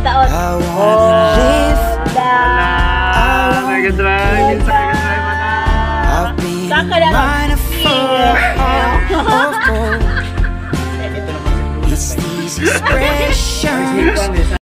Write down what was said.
taon. Nagdrive. Saan ka naman? It's these expressions